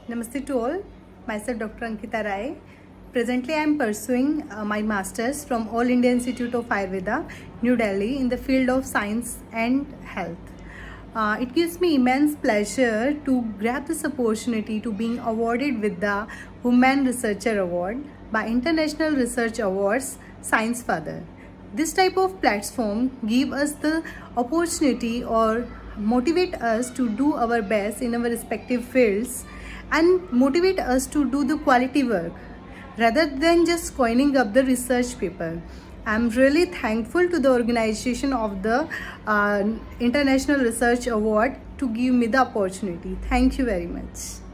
Namaste to all. Myself Dr. Ankita Rai. Presently I am pursuing my Masters from All India Institute of Ayurveda, New Delhi in the field of science and health. It gives me immense pleasure to grab this opportunity to being awarded with the Women Researcher Award by International Research Awards Science Father. This type of platform give us the opportunity or motivate us to do our best in our respective fields and motivate us to do the quality work rather than just coining up the research paper. I'm really thankful to the organization of the International Research Award to give me the opportunity. Thank you very much.